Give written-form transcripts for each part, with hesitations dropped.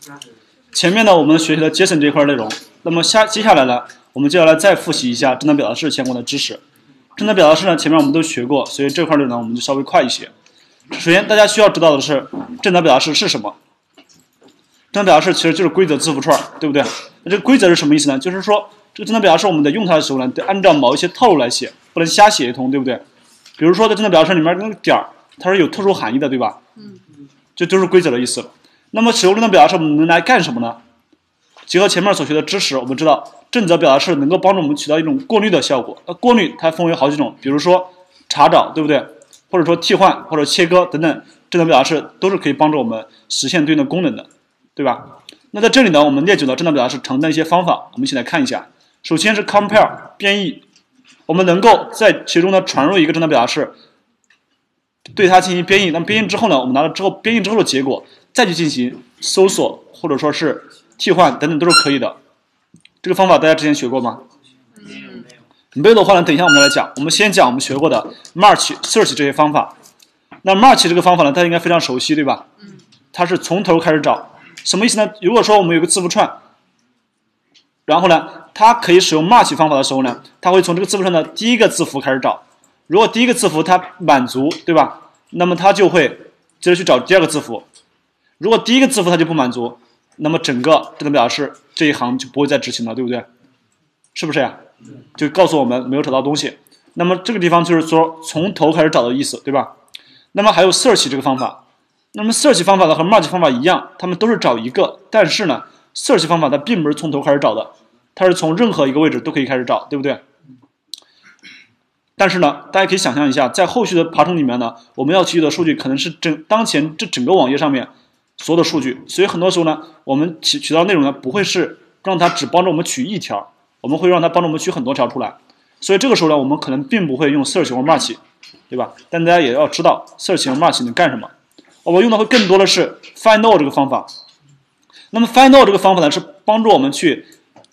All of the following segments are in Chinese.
前面呢我们学习了 JSON 这一块内容，那么接下来呢，我们就要来再复习一下正当表达式相关的知识。正当表达式呢，前面我们都学过，所以这块内容呢我们就稍微快一些。首先大家需要知道的是正当表达式是什么？正当表达式其实就是规则字符串，对不对？那这个规则是什么意思呢？就是说这个正当表达式我们在用它的时候呢，得按照某一些套路来写，不能瞎写一通，对不对？比如说在正当表达式里面那个点儿，它是有特殊含义的，对吧？这就是规则的意思。那么使用正当表达式我们能来干什么呢？结合前面所学的知识，我们知道正则表达式能够帮助我们起到一种过滤的效果。过滤它分为好几种，比如说查找，对不对？或者说替换或者切割等等，正当表达式都是可以帮助我们实现对应的功能的，对吧？那在这里呢，我们列举了正当表达式常见的一些方法，我们一起来看一下。首先是 compare 编译，我们能够在其中呢传入一个正当表达式，对它进行编译。那么编译之后呢，我们拿了之后编译之后的结果，再去进行搜索或者说是替换等等都是可以的。这个方法大家之前学过吗？没有的话呢，等一下我们再来讲。我们先讲我们学过的 March、Search 这些方法。那 March 这个方法呢，大家应该非常熟悉，对吧？它是从头开始找，什么意思呢？如果说我们有个字符串，然后呢，它可以使用 March 方法的时候呢，它会从这个字符串的第一个字符开始找。如果第一个字符它满足，对吧？那么它就会接着去找第二个字符。如果第一个字符它就不满足，那么整个正当表达式这一行就不会再执行了，对不对？是不是呀？就告诉我们没有找到东西。那么这个地方就是说从头开始找的意思，对吧？那么还有 search 这个方法。那么 search 方法呢和 merge 方法一样，它们都是找一个，但是呢 search 方法它并不是从头开始找的，它是从任何一个位置都可以开始找，对不对？但是呢，大家可以想象一下，在后续的爬虫里面呢，我们要取的数据可能是当前这整个网页上面所有的数据，所以很多时候呢，我们取到内容呢不会是让它只帮助我们取一条，我们会让它帮助我们取很多条出来。所以这个时候呢，我们可能并不会用 search 或 match， 对吧？但大家也要知道 search 和 match 能干什么。我们用的会更多的是 find all 这个方法。那么 find all 这个方法呢，是帮助我们去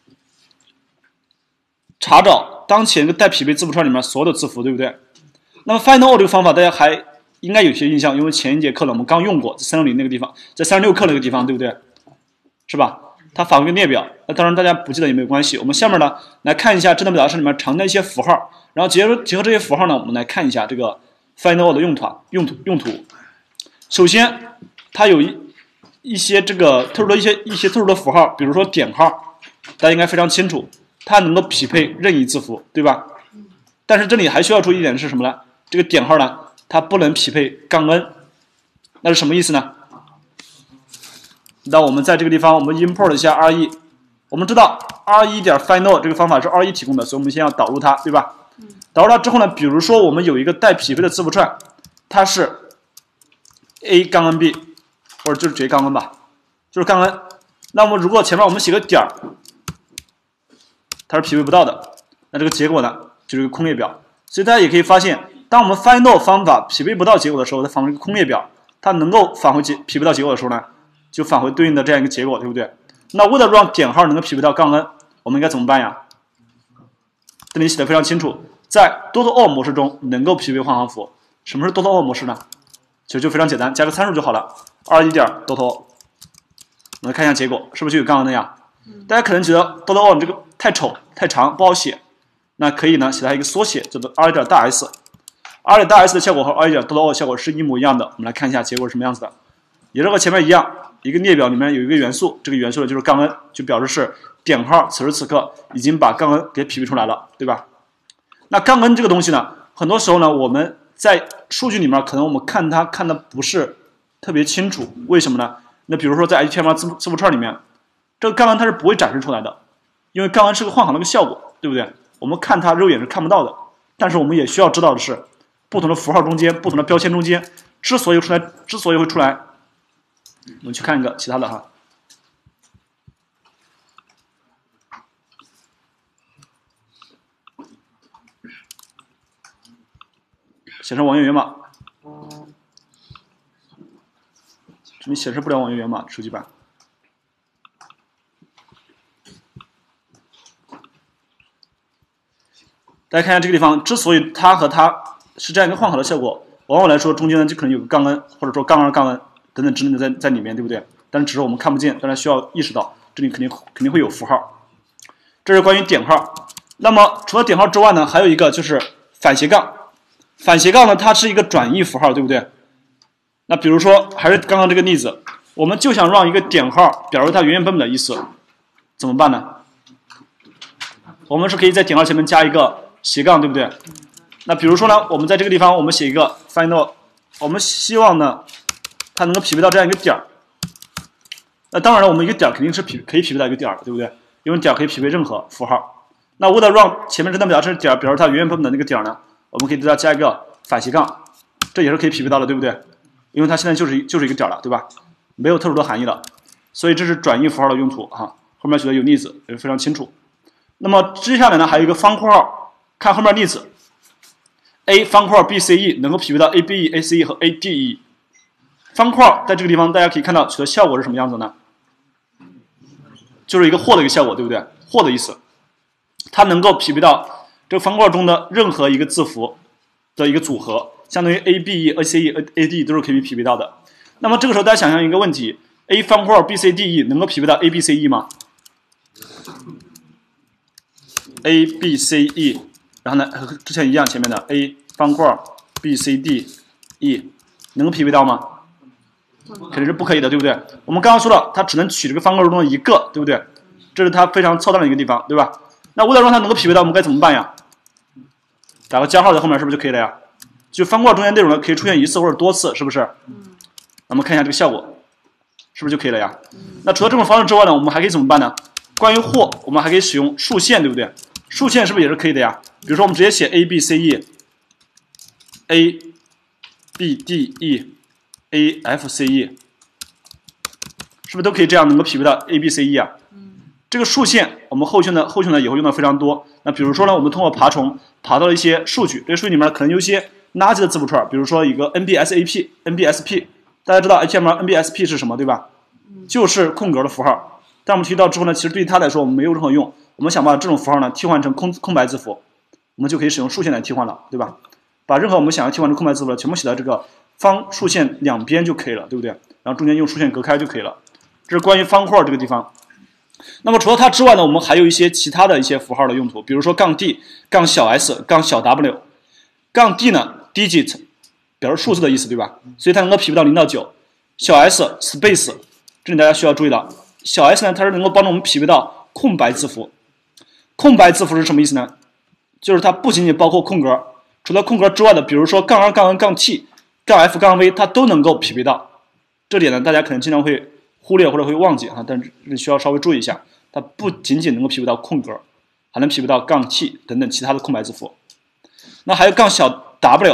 查找当前一个带匹配字符串里面所有的字符，对不对？那么 find all 这个方法大家还应该有些印象，因为前一节课呢我们刚用过，在360那个地方，在36课那个地方，对不对？是吧？它返回一个列表，那当然大家不记得也没有关系。我们下面呢来看一下正当表达式里面常见的一些符号，然后结合这些符号呢，我们来看一下这个 find all 的用途。首先，它有一些这个特殊的一些特殊的符号，比如说点号，大家应该非常清楚，它能够匹配任意字符，对吧？但是这里还需要注意一点是什么呢？这个点号呢，它不能匹配-n，那是什么意思呢？那我们在这个地方，我们 import 一下 re， 我们知道 re 点 find all 这个方法是 re 提供的，所以我们先要导入它，对吧？导入它之后呢，比如说我们有一个带匹配的字符串，它是 a-n-b， 或者就是直接-n 吧，就是 -n。那么如果前面我们写个点儿，它是匹配不到的，那这个结果呢就是一个空列表。所以大家也可以发现，当我们 find all 方法匹配不到结果的时候，它返回一个空列表；它能够返回匹配到结果的时候呢，就返回对应的这样一个结果，对不对？那为了让点号能够匹配到-n，我们应该怎么办呀？这里写的非常清楚，在 .all 模式中能够匹配换行符。什么是 .all 模式呢？其实就非常简单，加个参数就好了。21点 .all， 我们来看一下结果，是不是就有刚刚那样？大家可能觉得 .all 你这个太丑太长不好写，那可以呢写它一个缩写，叫做 21点大 s。21点大 s 的效果和21点 .all 效果是一模一样的。我们来看一下结果是什么样子的，也是和前面一样，一个列表里面有一个元素，这个元素呢就是-n，就表示是点号此时此刻已经把-n给匹配出来了，对吧？那-n这个东西呢，很多时候呢我们在数据里面可能我们看它看的不是特别清楚，为什么呢？那比如说在 HTML 字符串里面，这个-n它是不会展示出来的，因为-n是个换行的一个效果，对不对？我们看它肉眼是看不到的。但是我们也需要知道的是，不同的符号中间、不同的标签中间，之所以会出来，我们去看一个其他的哈。显示网页源码，这里显示不了网页源码，手机版。大家看一下这个地方，之所以它和它是这样一个换行的效果，往往来说中间呢就可能有个-n，或者说-2-n等等之类的在里面，对不对？ 但是只是我们看不见，大家需要意识到这里肯定会有符号。这是关于点号。那么除了点号之外呢，还有一个就是反斜杠。反斜杠呢，它是一个转义符号，对不对？那比如说还是刚刚这个例子，我们就想让一个点号表示它原原本本的意思，怎么办呢？我们是可以在点号前面加一个斜杠，对不对？那比如说呢，我们在这个地方我们写一个 final， 我们希望呢它能够匹配到这样一个点儿。那当然了，我们一个点肯定是可以匹配到一个点儿，对不对？因为点可以匹配任何符号。那为了让前面这段表示点表示它原原本本的那个点呢，我们可以对它加一个反斜杠，这也是可以匹配到的，对不对？因为它现在就是一个点了，对吧？没有特殊的含义了，所以这是转义符号的用途哈。后面举的有例子也非常清楚。那么接下来呢，还有一个方括号，看后面例子 ，a 方括号 bce 能够匹配到 abe、ace 和 ade。方括号在这个地方大家可以看到取得效果是什么样子呢？就是一个或的一个效果，对不对？或的意思，它能够匹配到这个方括号中的任何一个字符的一个组合，相当于 abe、ace、ad 都是可以匹配到的。那么这个时候大家想象一个问题 ：a 方括号 bcde 能够匹配到 abce 吗？abce， 然后呢和之前一样，前面的 a 方括号 bcde 能够匹配到吗？肯定是不可以的，对不对？我们刚刚说了，它只能取这个方块中的一个，对不对？这是它非常操蛋的一个地方，对吧？那为了让它能够匹配到，我们该怎么办呀？打个加号在后面是不是就可以了呀？就方块中间内容呢，可以出现一次或者多次，是不是？那我们看一下这个效果，是不是就可以了呀？那除了这种方式之外呢，我们还可以怎么办呢？关于或，我们还可以使用竖线，对不对？竖线是不是也是可以的呀？比如说我们直接写 abce、abde、afce， 是不是都可以这样能够匹配到 abce 啊？这个竖线我们后续呢也会用到非常多。那比如说呢，我们通过爬虫爬到了一些数据，这个数据里面可能有一些垃圾的字符串，比如说一个 nbsap、nbsp， 大家知道 HTML nbsp 是什么对吧？就是空格的符号。但我们提到之后呢，其实对于它来说我们没有任何用。我们想把这种符号呢替换成空白字符，我们就可以使用竖线来替换了，对吧？把任何我们想要替换成空白字符的全部写到这个方竖线两边就可以了，对不对？然后中间用竖线隔开就可以了。这是关于方块这个地方。那么除了它之外呢，我们还有一些其他的一些符号的用途，比如说杠 d、杠小 s、杠小 w。杠 d 呢 digit 表示数字的意思，对吧？所以它能够匹配到0到9。小 s space 这里大家需要注意到，小 s 呢它是能够帮助我们匹配到空白字符。空白字符是什么意思呢？就是它不仅仅包括空格，除了空格之外的，比如说杠2、杠 n、杠 t、杠 f、杠 v， 它都能够匹配到。这点呢，大家可能经常会忽略或者会忘记啊，但是需要稍微注意一下，它不仅仅能够匹配到空格，还能匹配到杠 t 等等其他的空白字符。那还有杠小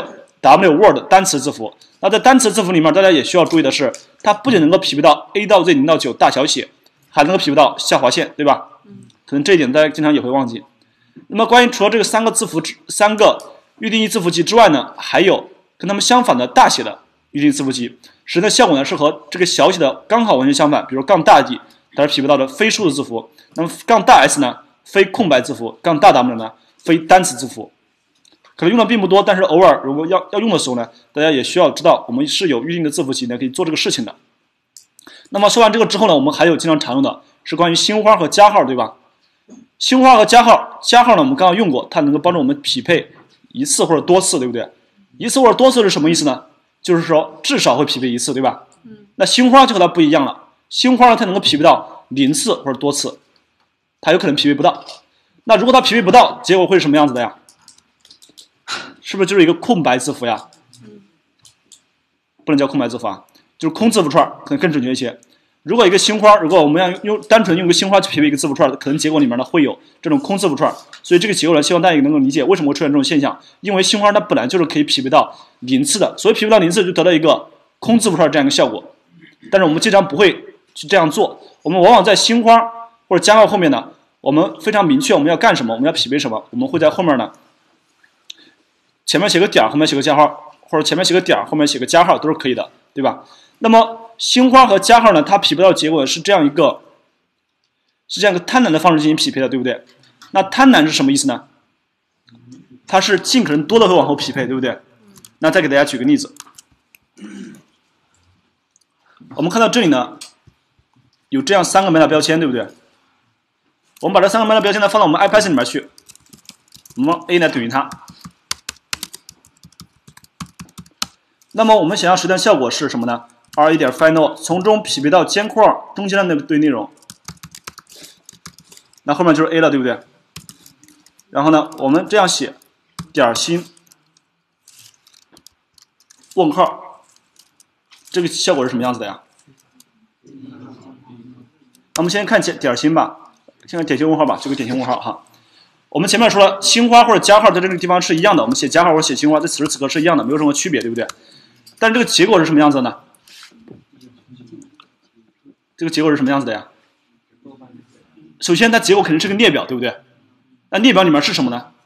w、w word 单词字符。那在单词字符里面，大家也需要注意的是，它不仅能够匹配到 a 到 z 0到9大小写，还能够匹配到下划线，对吧？可能这一点大家经常也会忘记。那么关于除了这个三个预定义字符集之外呢，还有跟它们相反的大写的预定义字符集，实际的效果呢是和这个小写的刚好完全相反。比如杠大 D 它是匹配到的非数字字符，那么杠大 S 呢非空白字符，杠大 W 呢非单词字符。可能用的并不多，但是偶尔如果要用的时候呢，大家也需要知道我们是有预定的字符集呢可以做这个事情的。那么说完这个之后呢，我们还有经常常用的是关于星花和加号，对吧？星花和加号呢我们刚刚用过，它能够帮助我们匹配一次或者多次，对不对？一次或者多次是什么意思呢？就是说至少会匹配一次，对吧？那星花就和它不一样了，星花呢它能够匹配到0次或者多次，它有可能匹配不到。那如果它匹配不到，结果会是什么样子的呀？是不是就是一个空白字符呀？不能叫空白字符啊，就是空字符串，可能更准确一些。如果一个星花，如果我们要单纯用一个星花去匹配一个字符串，可能结果里面呢会有这种空字符串。所以这个结构呢，希望大家也能够理解为什么会出现这种现象。因为星花它本来就是可以匹配到0次的，所以匹配到0次就得到一个空字符串这样一个效果。但是我们经常不会去这样做，我们往往在星花或者加号后面呢，我们非常明确我们要干什么，我们要匹配什么，我们会在后面呢前面写个点，后面写个加号，或者前面写个点，后面写个加号都是可以的，对吧？那么星花和加号呢，它匹配到结果是这样一个贪婪的方式进行匹配的，对不对？那贪婪是什么意思呢？它是尽可能多的会往后匹配，对不对？那再给大家举个例子，我们看到这里呢， 有这样3个 meta 标签，对不对？我们把这3个 meta 标签呢放到我们 IPython 里面去，我们 a 呢等于它。那么我们想要实现效果是什么呢 ？ra 点 final 从中匹配到尖括中间的那堆内容，那后面就是 a 了，对不对？然后呢，我们这样写点新问号，这个效果是什么样子的呀？那我们先看点新吧，先看点新问号吧，这个点新问号哈。我们前面说了，星花或者加号在这个地方是一样的，我们写加号或者写星花，在此时此刻是一样的，没有什么区别，对不对？但是这个结果是什么样子的呢？这个结果是什么样子的呀？首先，它结果肯定是个列表，对不对？那列表里面是什么呢？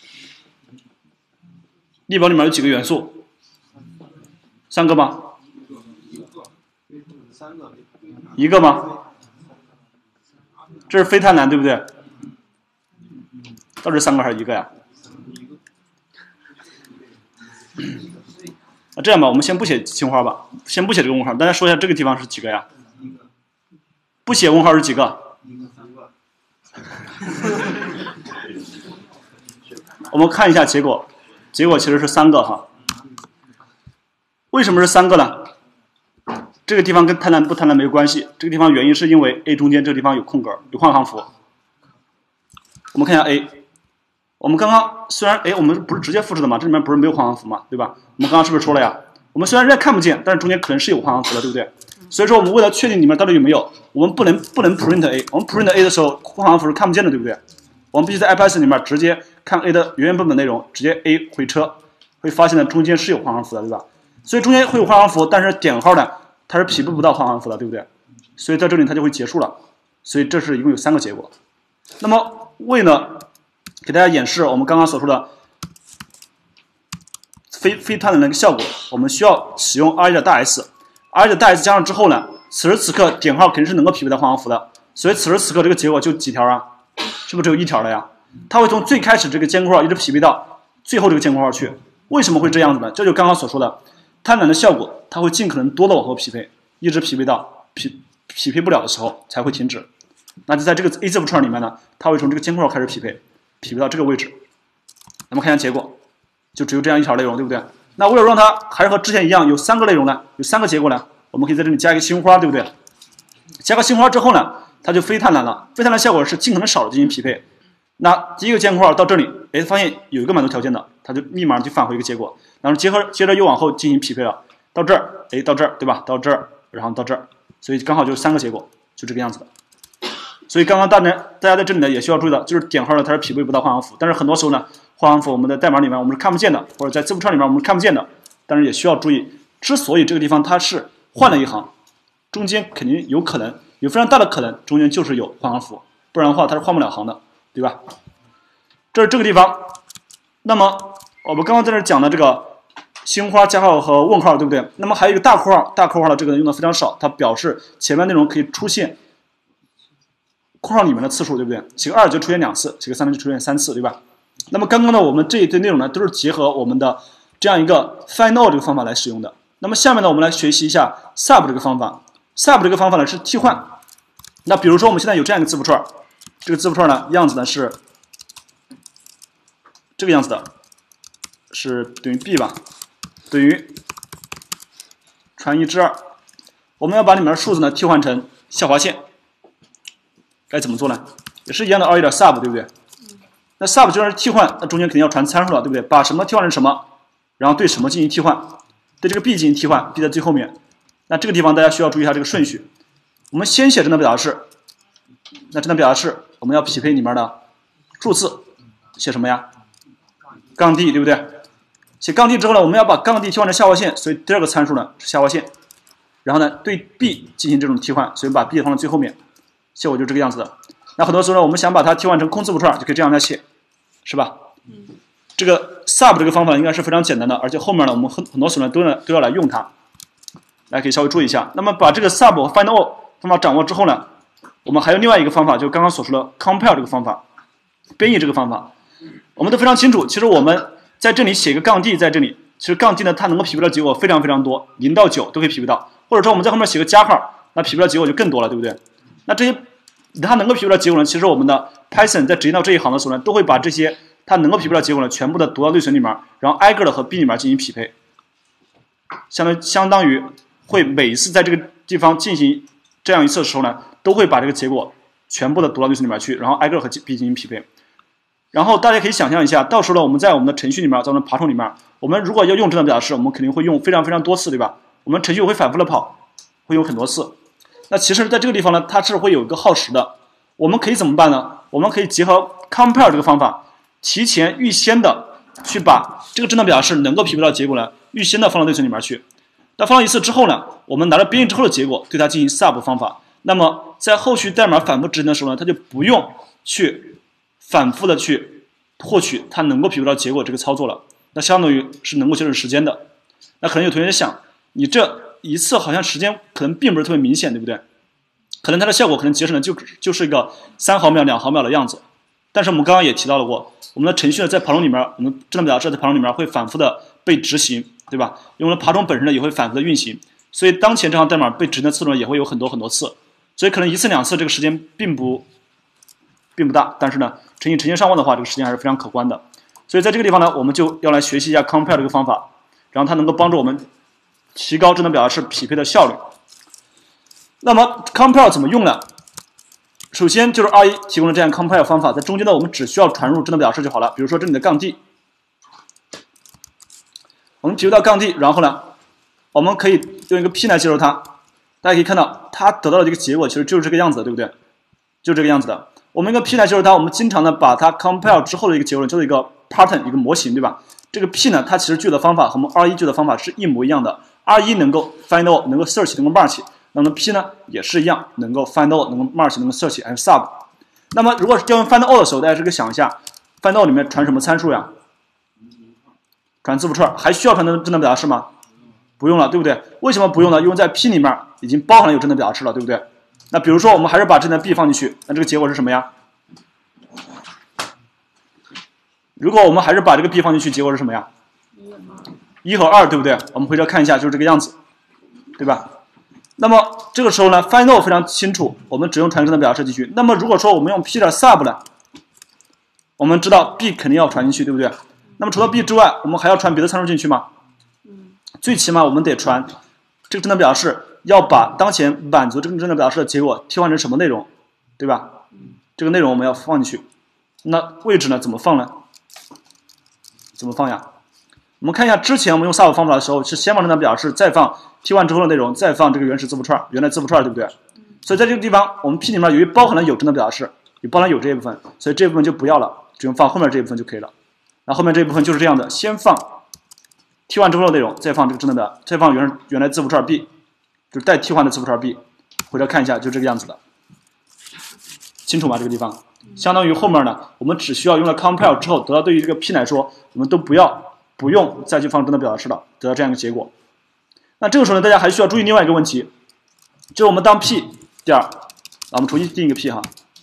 列表里面有几个元素？3个吗？1个吗？这是非贪婪，对不对？到底是3个还是1个呀？这样吧，我们先不写星花吧，先不写这个问号，大家说一下这个地方是几个呀？不写问号是几个？我们看一下结果，结果其实是3个哈。为什么是3个呢？这个地方跟贪婪不贪婪没有关系，这个地方原因是因为 A 中间这个地方有空格，有换行符。我们看一下 A， 我们刚刚虽然我们不是直接复制的嘛，这里面不是没有换行符嘛，对吧？我们刚刚是不是说了呀？我们虽然人家看不见，但是中间可能是有换行符的，对不对？所以说我们为了确定里面到底有没有，我们不能 print A， 我们 print A 的时候换行符是看不见的，对不对？我们必须在 IPython 里面直接看 A 的原本内容，直接 A 回车，会发现呢中间是有换行符的，对吧？所以中间会有换行符，但是点号呢它是匹配不到换行符的，对不对？所以在这里它就会结束了。所以这是一共有3个结果。那么为了给大家演示我们刚刚所说的非贪婪的那个效果，我们需要使用 ra 的大 S。ra 的大 S 加上之后呢，此时此刻点号肯定是能够匹配到换行符的，所以此时此刻这个结果就几条啊？是不是只有1条了呀？它会从最开始这个尖括号一直匹配到最后这个尖括号去。为什么会这样子呢？这就刚刚所说的贪婪的效果，它会尽可能多的往后匹配，一直匹配到匹配不了的时候才会停止。那就在这个 A 字符串里面呢，它会从这个尖括号开始匹配到这个位置。咱们看一下结果，就只有这样1条内容，对不对？那为了让它还是和之前一样有3个内容呢，有3个结果呢，我们可以在这里加一个星花，对不对？加个星花之后呢，它就非贪婪了。非贪婪效果是尽可能少的进行匹配。那第一个尖括号到这里，发现有一个满足条件的，它就立马就返回一个结果，然后接着又往后进行匹配了。到这儿，到这儿，对吧？到这儿，然后到这儿，所以刚好就3个结果，就这个样子的。所以刚刚大家在这里呢也需要注意的，就是点号呢它是匹配不到换行符，但是很多时候呢换行符我们的代码里面我们是看不见的，或者在字符串里面我们是看不见的，但是也需要注意，之所以这个地方它是换了一行，中间肯定有可能有非常大的可能中间就是有换行符，不然的话它是换不了行的，对吧？这是这个地方。那么我们刚刚在这讲的这个星花加号和问号，对不对？那么还有一个大括号，大括号的这个用的非常少，它表示前面内容可以出现括号里面的次数，对不对？写个2就出现2次，写个3就出现3次，对吧？那么刚刚呢，我们这一堆内容呢，都是结合我们的这样一个 final 这个方法来使用的。那么下面呢，我们来学习一下 sub 这个方法。sub 这个方法呢是替换。那比如说我们现在有这样一个字符串，这个字符串呢样子呢是这个样子的，是等于 b 吧，等于传1至2。我们要把里面的数字呢替换成下划线。该怎么做呢？也是一样的 ra 点 sub， 对不对？那 sub 就是替换，那中间肯定要传参数了，对不对？把什么替换成什么，然后对什么进行替换，对这个 b 进行替换 ，b 在最后面。那这个地方大家需要注意一下这个顺序。我们先写真的表达式，那真的表达式我们要匹配里面的数字，写什么呀？杠 d， 对不对？写杠 d 之后呢，我们要把杠 d 替换成下划线，所以第2个参数呢是下划线。然后呢，对 b 进行这种替换，所以把 b 放到最后面。效果就是这个样子的。那很多时候呢，我们想把它替换成空字符串，就可以这样来写，是吧？这个 sub 这个方法应该是非常简单的，而且后面呢，我们很多时候呢都要来用它。大家可以稍微注意一下。那么把这个 sub 和 final 方法掌握之后呢，我们还有另外一个方法，就是刚刚所说的 compile 这个方法，编译这个方法。我们都非常清楚，其实我们在这里写一个杠 d 在这里，其实杠 d 呢它能够匹配的结果非常非常多，0到9都可以匹配到，或者说我们在后面写个加号，那匹配的结果就更多了，对不对？ 那这些它能够匹配的结果呢，其实我们的 Python 在执行到这一行的时候呢，都会把这些它能够匹配的结果呢，全部的读到内存里面，然后挨个的和 B 里面进行匹配，相当于会每一次在这个地方进行这样一次的时候呢，都会把这个结果全部的读到内存里面去，然后挨个和 B 进行匹配。然后大家可以想象一下，到时候呢，我们在我们的程序里面，在我们的爬虫里面，我们如果要用这种表示，我们肯定会用非常非常多次，对吧？我们程序会反复的跑，会用很多次。那其实在这个地方呢，它是会有一个耗时的。我们可以怎么办呢？我们可以结合 compare 这个方法，提前预先的去把这个真的表示能够匹配到结果呢，预先的放到内存里面去。那放了一次之后呢，我们拿到编译之后的结果，对它进行 sub 方法。那么在后续代码反复执行的时候呢，它就不用去反复的去获取它能够匹配到结果这个操作了。那相当于是能够节省时间的。那可能有同学想，你这一次好像时间可能并不是特别明显，对不对？可能它的效果可能节省的就是一个3毫秒、2毫秒的样子。但是我们刚刚也提到了过，我们的程序呢在爬虫里面，我们智能表示在爬虫里面会反复的被执行，对吧？因为我们的爬虫本身呢也会反复的运行，所以当前这行代码被执行的次数呢也会有很多很多次，所以可能1次2次这个时间并不大，但是呢乘千上万的话，这个时间还是非常可观的。所以在这个地方呢，我们就要来学习一下 compare 这个方法，然后它能够帮助我们提高智能表示匹配的效率。那么 compare 怎么用呢？首先就是2.1提供了这样 compare 方法，在中间呢我们只需要传入智能表示就好了。比如说这里的杠 D， 我们匹配到杠 D， 然后呢，我们可以用一个 P 来接受它。大家可以看到，它得到的这个结果其实就是这个样子的，对不对？就是这个样子的。我们一个 P 来接受它，我们经常呢把它 compare 之后的一个结果就是一个 pattern， 一个模型，对吧？这个 P 呢，它其实具有的方法和我们2.1具有的方法是一模一样的。2.1能够 find all， 能够 search， 能够 march。那么 P 呢也是一样，能够 find all， 能够 march， 能够 search and sub。那么如果是要用 find all 的时候，大家这个想一下 ，find all 里面传什么参数呀？传字符串，还需要传智能表示吗？不用了，对不对？为什么不用呢？因为在 P 里面已经包含了有智能表示了，对不对？那比如说我们还是把这台 B 放进去，那这个结果是什么呀？如果我们还是把这个 B 放进去，结果是什么呀？1和2，对不对？我们回头看一下，就是这个样子，对吧？那么这个时候呢 ，find all 非常清楚，我们只用传智能表示进去。那么如果说我们用 P 点 sub 呢，我们知道 B 肯定要传进去，对不对？那么除了 B 之外，我们还要传别的参数进去吗？最起码我们得传这个智能表示，要把当前满足这个智能表示的结果替换成什么内容，对吧？这个内容我们要放进去。那位置呢？怎么放呢？怎么放呀？我们看一下之前我们用 sub 方法的时候，是先放智能表示，再放替换之后的内容，再放这个原始字符串，原来字符串，对不对？所以在这个地方，我们 P 里面由于包含了有智能表示，也包含有这一部分，所以这部分就不要了，只用放后面这一部分就可以了。那后面这一部分就是这样的，先放替换之后的内容，再放这个智能表，再放原来字符串 B， 就是带替换的字符串 B。回头看一下，就这个样子的，清楚吗？这个地方相当于后面呢，我们只需要用了 compare 之后，得到对于这个 P 来说，我们都不用再去放智能表示了，得到这样一个结果。那这个时候呢，大家还需要注意另外一个问题，就是我们当 P 点，我们重新定一个 P 哈，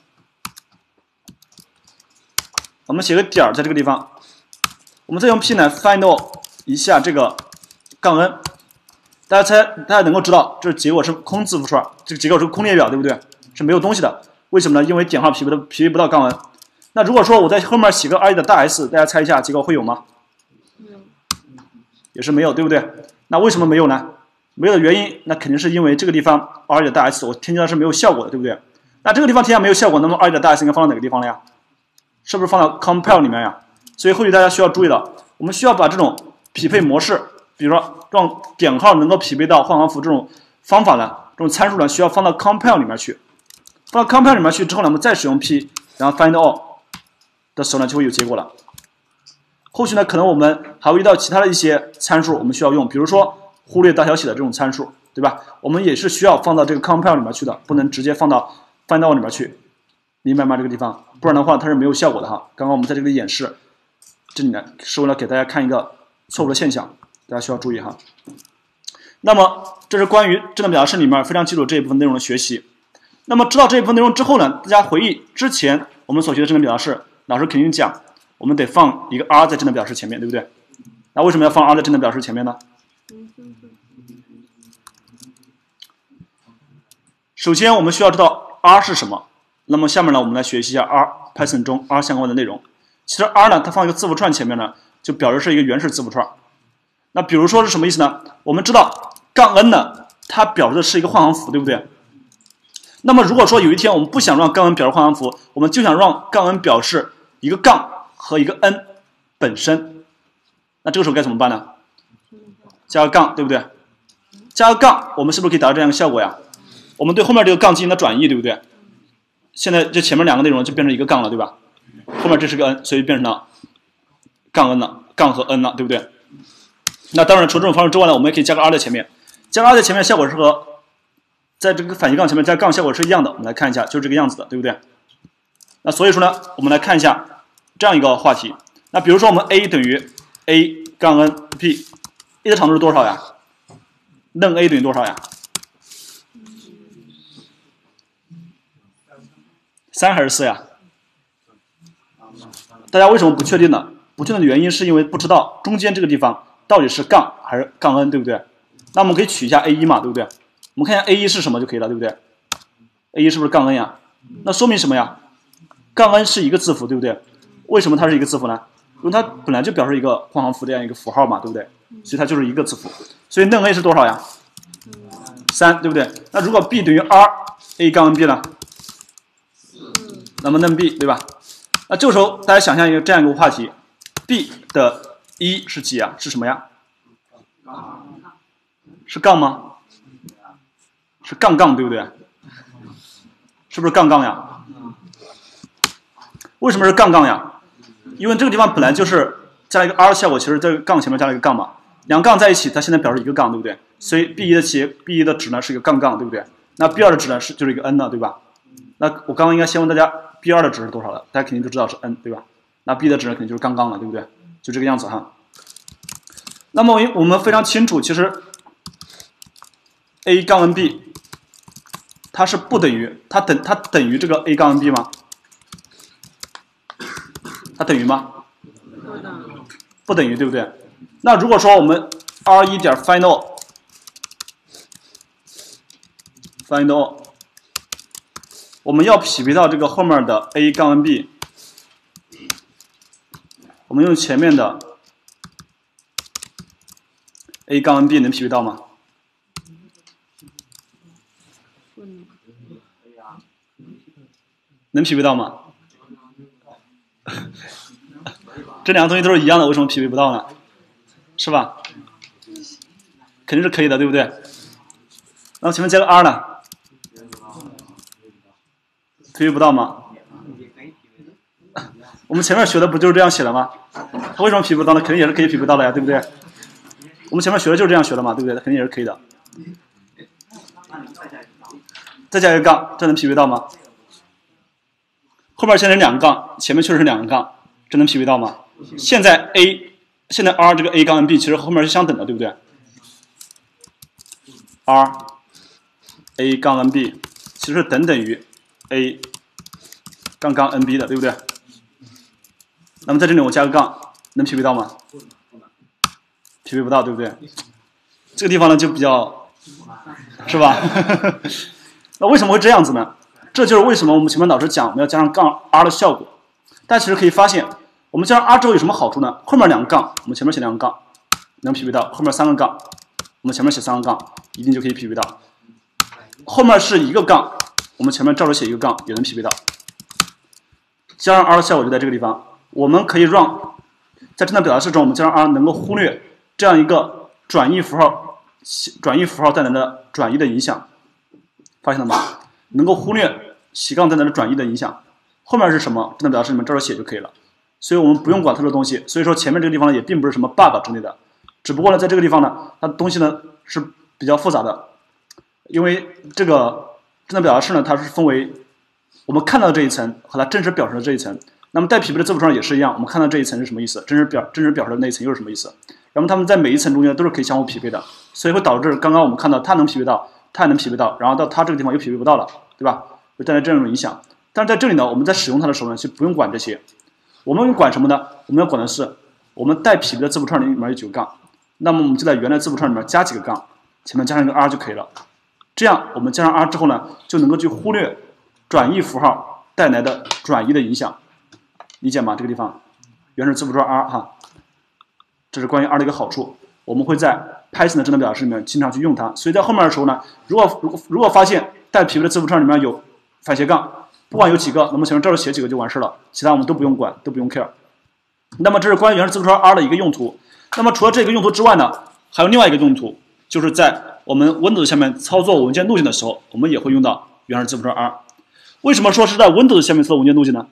我们写个点在这个地方，我们再用 P 呢 find all 一下这个杠 N， 大家能够知道，这结果是空字符串，这个结果是空列表，对不对？是没有东西的。为什么呢？因为点号匹配不到杠 N。那如果说我在后面写个 R1 的大 S， 大家猜一下结果会有吗？也是没有，对不对？那为什么没有呢？没有的原因，那肯定是因为这个地方 R1 的大 S 我添加的是没有效果的，对不对？那这个地方添加没有效果，那么 R1 的大 S 应该放到哪个地方了呀？是不是放到 compare 里面呀？所以后续大家需要注意了，我们需要把这种匹配模式，比如说让点号能够匹配到换行符这种方法呢，这种参数呢，需要放到 compare 里面去。放到 compare 里面去之后呢，我们再使用 P， 然后 find all 的时候呢，就会有结果了。后续呢，可能我们还会遇到其他的一些参数，我们需要用，比如说忽略大小写的这种参数，对吧？我们也是需要放到这个 compare 里面去的，不能直接放到 find all 里面去，明白吗？这个地方，不然的话它是没有效果的哈。刚刚我们在这个演示，这里呢是为了给大家看一个错误的现象，大家需要注意哈。那么这是关于智能表示里面非常基础这一部分内容的学习。那么知道这一部分内容之后呢，大家回忆之前我们所学的智能表示，老师肯定讲，我们得放一个 R 在智能表示前面，对不对？那为什么要放 R 在智能表示前面呢？首先我们需要知道 R 是什么，那么下面呢，我们来学习一下 Python 中 R 相关的内容。其实 R 呢，它放一个字符串前面呢，就表示是一个原始字符串。那比如说是什么意思呢？我们知道杠 n 呢，它表示的是一个换行符，对不对？那么如果说有一天我们不想让杠 n 表示换行符，我们就想让杠 n 表示一个杠和一个 n 本身，那这个时候该怎么办呢？加个杠，对不对？加个杠，我们是不是可以达到这样一个效果呀？我们对后面这个杠进行了转移，对不对？现在这前面两个内容就变成一个杠了，对吧？后面这是个 n， 所以变成了杠 n 了，杠和 n 了，对不对？那当然，除了这种方式之外呢，我们也可以加个 r 在前面。加个 r 在前面效果是和在这个反斜杠前面加杠效果是一样的。我们来看一下，就是这个样子的，对不对？那所以说呢，我们来看一下这样一个话题。那比如说我们 a 等于 a 杠 n p，a 的长度是多少呀？嫩 a 等于多少呀？3还是4呀？大家为什么不确定呢？不确定的原因是因为不知道中间这个地方到底是杠还是杠 n， 对不对？那我们可以取一下 a1 嘛，对不对？我们看一下 a1 是什么就可以了，对不对 ？a1 是不是杠 n 呀？那说明什么呀？杠 n 是一个字符，对不对？为什么它是一个字符呢？因为它本来就表示一个换行符这样一个符号嘛，对不对？所以它就是一个字符。所以嫩 a 是多少呀？3，对不对？那如果 b 等于 r，a 杠 n b 呢？那么嫩 b 对吧？那这个时候大家想象一个这样一个话题 ，b 的1是几呀？是什么呀？是杠吗？是杠杠，对不对？是不是杠杠呀？为什么是杠杠呀？因为这个地方本来就是加了一个 r 的效果，其实这个杠前面加了一个杠嘛，两个杠在一起，它现在表示一个杠，对不对？所以 b1 的值呢是一个杠杠，对不对？那 b2 的值呢就是一个 n 呢，对吧？那我刚刚应该先问大家 b2 的值是多少了？大家肯定就知道是 n， 对吧？那 b 的值呢肯定就是杠杠了，对不对？就这个样子哈。那么我们非常清楚，其实 a 杠 n b 它是不等于它等于这个 a 杠 n b 吗？它等于吗？不等于，对不对？那如果说我们 r1 点 final 我们要匹配到这个后面的 a 杠 n b， 我们用前面的 a 杠 n b 能匹配到吗？能匹配到吗？这两个东西都是一样的，为什么匹配不到呢？是吧？肯定是可以的，对不对？那么前面加个 r 呢？匹配不到吗？我们前面学的不就是这样写的吗？它为什么匹配不到呢？肯定也是可以匹配到的呀，对不对？我们前面学的就是这样学的嘛，对不对？肯定也是可以的。再加一个杠，这能匹配到吗？后面现在是两个杠，前面确实是两个杠，这能匹配到吗？现在 r 这个 a 杠 n b 其实后面是相等的，对不对 ？r a 杠 n b 其实等于 a 杠杠 n b 的，对不对？那么在这里我加个杠，能匹配到吗？匹配不到，对不对？这个地方呢就比较，是吧？那为什么会这样子呢？这就是为什么我们前面老师讲我们要加上杠 r 的效果。大家其实可以发现，我们加上 r 之后有什么好处呢？后面两个杠，我们前面写两个杠，能匹配到；后面三个杠，我们前面写三个杠，一定就可以匹配到。后面是一个杠，我们前面照着写一个杠，也能匹配到。加上 r 的效果就在这个地方，我们可以让在这段表达式中，我们加上 r 能够忽略这样一个转译符号带来的转译的影响，发现了吗？能够忽略斜杠带来的转译的影响。后面是什么？这段表达式里面照着写就可以了。所以我们不用管特殊东西。所以说前面这个地方呢，也并不是什么 bug 之类的，只不过呢，在这个地方呢，它东西呢是比较复杂的，因为这段表达式呢，它是分为我们看到的这一层和它真实表示的这一层。那么带匹配的字符串也是一样，我们看到这一层是什么意思？真实表示的那一层又是什么意思？然后它们在每一层中间都是可以相互匹配的，所以会导致刚刚我们看到它能匹配到，它也能匹配到，然后到它这个地方又匹配不到了，对吧？会带来这样一种影响。但是在这里呢，我们在使用它的时候呢，就不用管这些。我们管什么呢？我们要管的是我们带匹配的字符串里面有9个杠，那么我们就在原来字符串里面加几个杠，前面加上一个 r 就可以了。这样我们加上 r 之后呢，就能够去忽略转译符号带来的转移的影响，理解吗？这个地方原始字符串 R 哈，这是关于 R 的一个好处。我们会在 Python 的智能表达式里面经常去用它，所以在后面的时候呢，如果发现带匹配的字符串里面有反斜杠，不管有几个，那么前面这儿写几个就完事了，其他我们都不用管，都不用 care。那么这是关于原始字符串 R 的一个用途。那么除了这个用途之外呢，还有另外一个用途，就是在我们 Windows 下面操作文件路径的时候，我们也会用到原始字符串 R。为什么说是在 Windows 下面操作文件路径呢？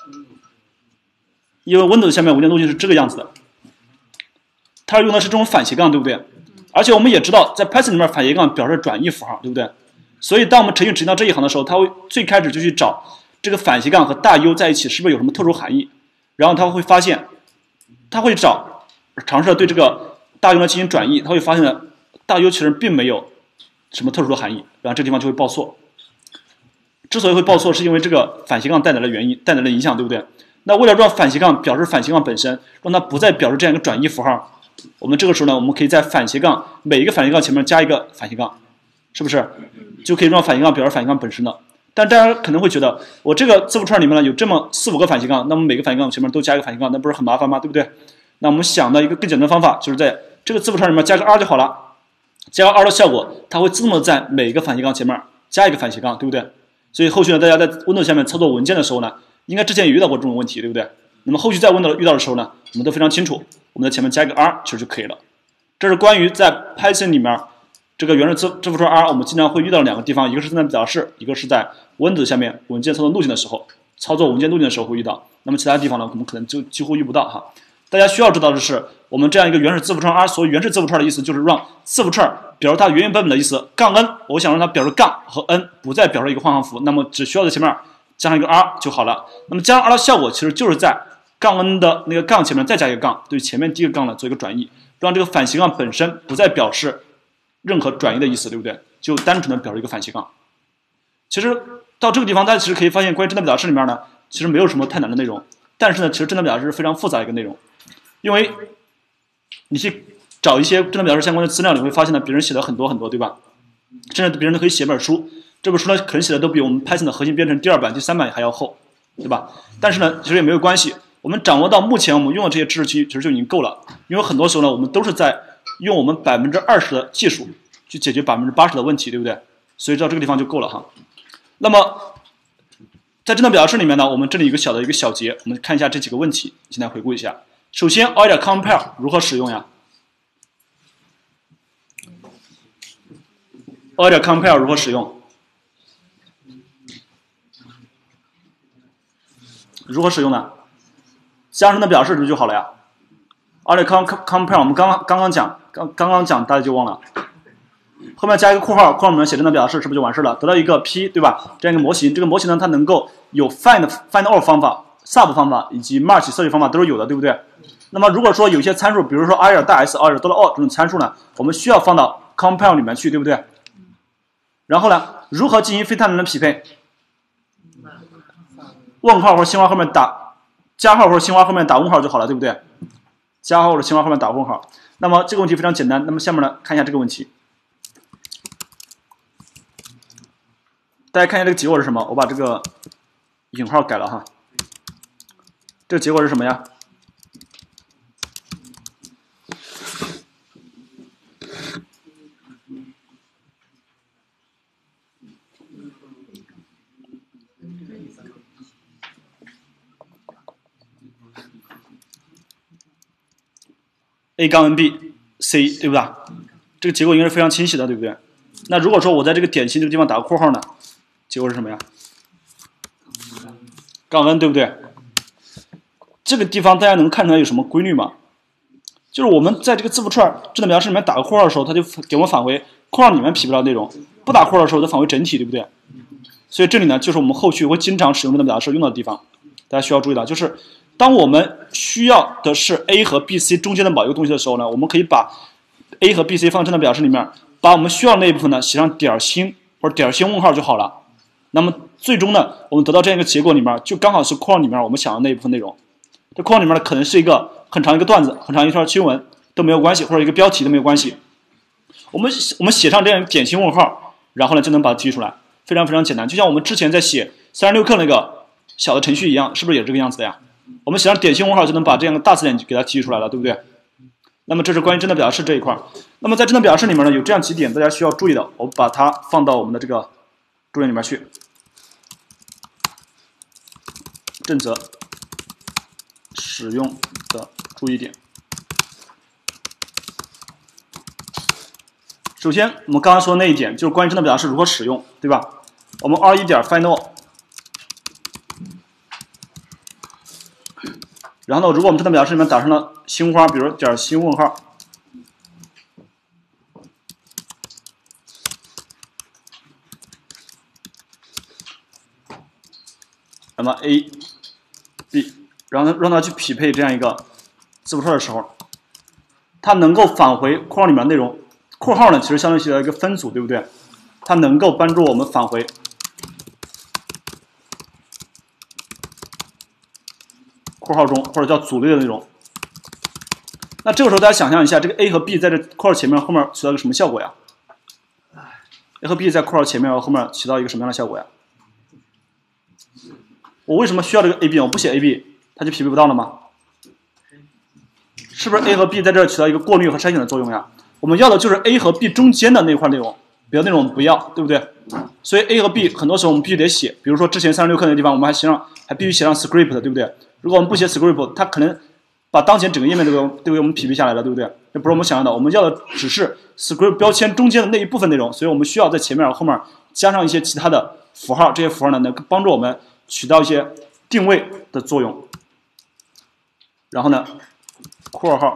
因为 Windows 下面文件路径是这个样子的，它用的是这种反斜杠，对不对？而且我们也知道，在 Python 里面反斜杠表示转译符号，对不对？所以当我们程序执行到这一行的时候，它会最开始就去找这个反斜杠和大 U 在一起是不是有什么特殊含义，然后它会发现，它会尝试对这个大 U 呢进行转译，它会发现呢大 U 其实并没有什么特殊的含义，然后这地方就会报错。之所以会报错，是因为这个反斜杠带来的原因，带来的影响，对不对？那为了让反斜杠表示反斜杠本身，让它不再表示这样一个转译符号，我们这个时候呢，我们可以在反斜杠每一个反斜杠前面加一个反斜杠，是不是？就可以让反斜杠表示反斜杠本身了。但大家可能会觉得，我这个字符串里面呢有这么4、5个反斜杠，那么每个反斜杠前面都加一个反斜杠，那不是很麻烦吗？对不对？那我们想到一个更简单的方法，就是在这个字符串里面加个 R 就好了。加个 R 的效果，它会自动的在每个反斜杠前面加一个反斜杠，对不对？所以后续呢，大家在 Windows 下面操作文件的时候呢，应该之前也遇到过这种问题，对不对？那么后续在 Windows 遇到的时候呢，我们都非常清楚，我们在前面加一个 R 其实就可以了。这是关于在 Python 里面这个原始字符串 R 我们经常会遇到的2个地方，一个是在表示，一个是在 Windows 下面文件操作路径的时候，操作文件路径的时候会遇到。那么其他地方呢，我们可能就几乎遇不到哈。大家需要知道的是，我们这样一个原始字符串 R， 所谓原始字符串的意思就是让字符串表示它原本的意思，杠 n， 我想让它表示杠和 n 不再表示一个换行符，那么只需要在前面加上一个 R 就好了。那么加上 R 的效果其实就是在杠 n 的那个杠前面再加一个杠，对前面第一个杠呢做一个转移，让这个反斜杠本身不再表示任何转移的意思，对不对？就单纯的表示一个反斜杠。其实到这个地方，大家其实可以发现，关于真的表达式里面呢，其实没有什么太难的内容，但是呢，其实真的表达式是非常复杂的一个内容。因为你去找一些真的表示相关的资料，你会发现呢，别人写的很多很多，对吧？甚至别人都可以写本书，这本书呢可能写的都比我们 Python 的核心编程第2版、第3版还要厚，对吧？但是呢，其实也没有关系，我们掌握到目前我们用的这些知识其实就已经够了。因为很多时候呢，我们都是在用我们20%的技术去解决80%的问题，对不对？所以到这个地方就够了哈。那么在真的表达式里面呢，我们这里有一个小节，我们看一下这几个问题，现在回顾一下。首先 order compare 如何使用呀 ？order compare 如何使用？如何使用呢？加上真的表示就好了呀。order compare 我们刚刚讲，大家就忘了。后面加一个括号，括号里面写真的表示，是不是就完事了？得到一个 P， 对吧？这样一个模型，这个模型呢，它能够有 find all 方法、sub 方法以及 merge 设计方法都是有的，对不对？那么如果说有些参数，比如说 ir 大 S、ir 多了 all 这种参数呢，我们需要放到 compile 里面去，对不对？然后呢，如何进行非碳能的匹配？问号或者星花后面打加号或者星花后面打问号就好了，对不对？加号或者星花后面打问号。那么这个问题非常简单。那么下面呢，看一下这个问题。大家看一下这个结果是什么？我把这个引号改了哈。这个结果是什么呀？A 杠 NB C 对吧？这个结果应该是非常清晰的，对不对？那如果说我在这个点心这个地方打个括号呢，结果是什么呀？杠 N 对不对？这个地方大家能看出来有什么规律吗？就是我们在这个字符串真的表达式里面打个括号的时候，它就给我们返回括号里面匹配到内容；不打括号的时候，它返回整体，对不对？所以这里呢，就是我们后续会经常使用真的表达式用到的地方，大家需要注意到，就是当我们需要的是 A 和 B、C 中间的某一个东西的时候呢，我们可以把 A 和 B、C 放在真的表达式里面，把我们需要的那一部分呢写上点星或者点星问号就好了。那么最终呢，我们得到这样一个结果里面，就刚好是括号里面我们想要的那一部分内容。这括号里面呢，可能是一个很长一个段子，很长一条新闻都没有关系，或者一个标题都没有关系。我们写上这样点星问号，然后呢就能把它提取出来，非常非常简单。就像我们之前在写 36克那个小的程序一样，是不是也是这个样子的呀？我们写上点星符号就能把这样的大词典给它提取出来了，对不对？那么这是关于真的表达式这一块。那么在真的表达式里面呢，有这样几点大家需要注意的，我把它放到我们的这个注解里面去。正则使用的注意点。首先，我们刚刚说的那一点就是关于真的表达式如何使用，对吧？我们 r1 点 final， 然后呢，如果我们真的表达式里面打上了星花，比如点星问号，那么 a、b， 然后呢让它去匹配这样一个字符串的时候，它能够返回括号里面的内容。括号呢，其实相当于一个分组，对不对？它能够帮助我们返回括号中或者叫组类的内容。那这个时候大家想象一下，这个 a 和 b 在这括号前面后面起到一个什么效果呀 ？a 和 b 在括号前面和后面起到一个什么样的效果呀？我为什么需要这个 a b 呢？我不写 a b， 它就匹配不到了吗？是不是 a 和 b 在这起到一个过滤和筛选的作用呀？我们要的就是 a 和 b 中间的那块内容，别的内容我们不要，对不对？所以 a 和 b 很多时候我们必须得写，比如说之前36课那个地方，我们还必须写上 script， 对不对？如果我们不写 script， 它可能把当前整个页面都给我们匹配下来了，对不对？这不是我们想要的，我们要的只是 script 标签中间的那一部分内容，所以我们需要在前面和后面加上一些其他的符号，这些符号呢能帮助我们起到一些定位的作用。然后呢，括号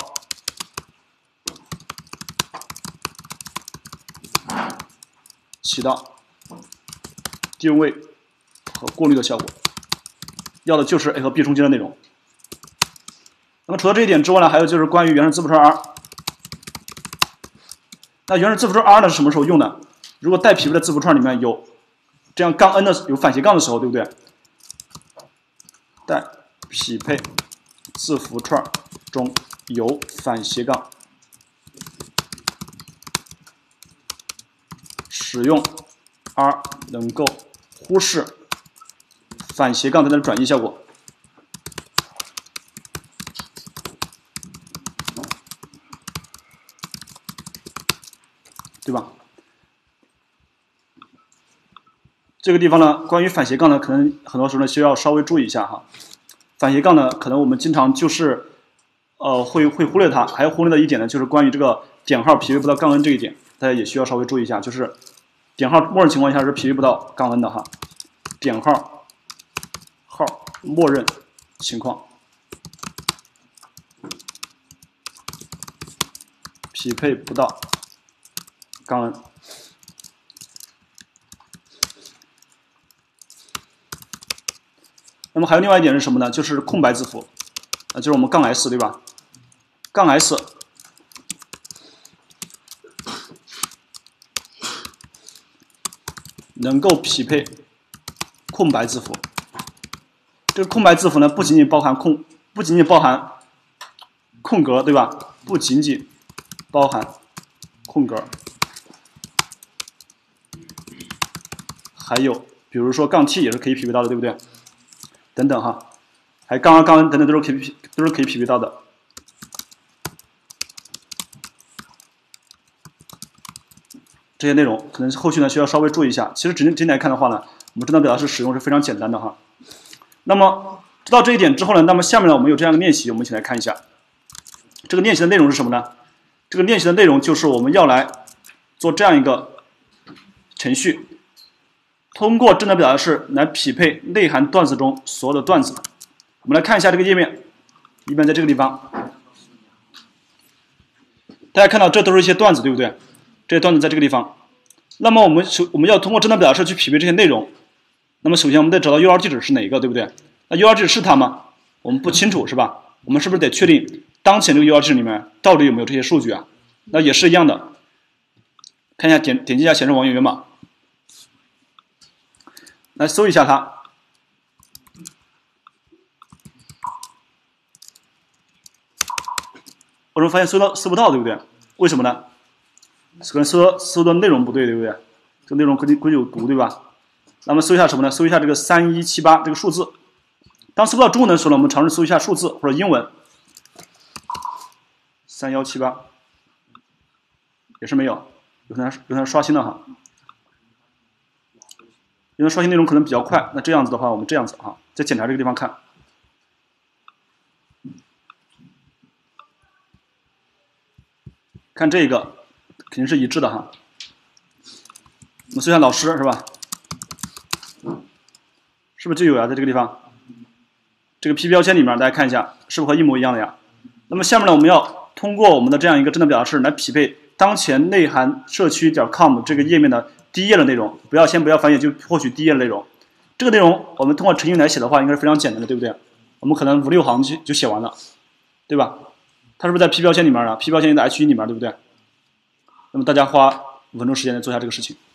起到定位和过滤的效果，要的就是 a 和 b 中间的内容。那么除了这一点之外呢，还有就是关于原始字符串 r。那原始字符串 r 呢是什么时候用的？如果带匹配的字符串里面有这样杠 n 的有反斜杠的时候，对不对？带匹配字符串中有反斜杠，使用 r 能够忽视反斜杠带来的转移效果。对吧？这个地方呢，关于反斜杠呢，可能很多时候呢需要稍微注意一下哈。反斜杠呢，可能我们经常就是会忽略它，还有忽略的一点呢，就是关于这个点号匹配不到杠 n 这一点，大家也需要稍微注意一下，就是点号默认情况下是匹配不到杠 n 的哈，点号默认情况匹配不到杠 n。那么还有另外一点是什么呢？就是空白字符，就是我们杠 s 对吧？杠 s 能够匹配空白字符。这个空白字符呢，不仅仅包含空格，对吧？不仅仅包含空格，还有比如说杠 t 也是可以匹配到的，对不对？等等哈，还有杠 r、杠 n 等等都是可以匹配到的。这些内容可能后续呢需要稍微注意一下。其实整体来看的话呢，我们真的表达式使用是非常简单的哈。那么知道这一点之后呢，那么下面呢我们有这样一个练习，我们一起来看一下。这个练习的内容是什么呢？这个练习的内容就是我们要来做这样一个程序。通过真的表达式来匹配内涵段子中所有的段子。我们来看一下这个页面，一般在这个地方，大家看到这都是一些段子，对不对？这些段子在这个地方。那么我们要通过真的表达式去匹配这些内容。那么首先我们得找到 URL 地址是哪一个，对不对？那 URL 地址是它吗？我们不清楚，是吧？我们是不是得确定当前这个 URL 地址里面到底有没有这些数据啊？那也是一样的。看一下点击一下显示网页源码。来搜一下它，我们发现搜不到，对不对？为什么呢？可能搜的内容不对，对不对？这个内容估计有毒，对吧？ 那么搜一下什么呢？搜一下这个3178这个数字。当搜不到中文的时候呢，我们尝试搜一下数字或者英文。3178也是没有，有可能刷新了哈。因为刷新内容可能比较快，那这样子的话，我们这样子哈，再检查这个地方看。看这个肯定是一致的哈。我们搜一下老师是吧？是不是就有呀？在这个地方，这个 P 标签里面，大家看一下，是不是和一模一样的呀？那么下面呢，我们要通过我们的这样一个智能表达式来匹配当前内涵社区.com 这个页面的第一页的内容。先不要翻页，就获取第一页的内容。这个内容我们通过程序来写的话，应该是非常简单的，对不对？我们可能5、6行就写完了，对吧？它是不是在 P 标签里面呢？P 标签的H1里面，对不对？那么大家花5分钟时间来做一下这个事情。